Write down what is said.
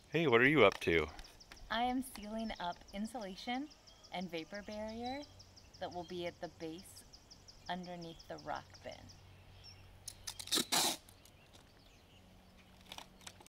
Hey, what are you up to? I am sealing up insulation and vapor barrier that will be at the base underneath the rock bin.